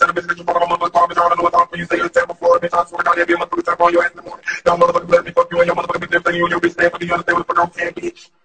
instead of bitch, you fuck on my motherfucker, bitch, I don't know what's off for you, say you're the before, bitch, I swear to God, every motherfucker tap on your ass in the morning. Y'all motherfuckers let me fuck you and your motherfucker bitch, everything you and your bitch stand for me, you understand what the fuck I'm saying, bitch.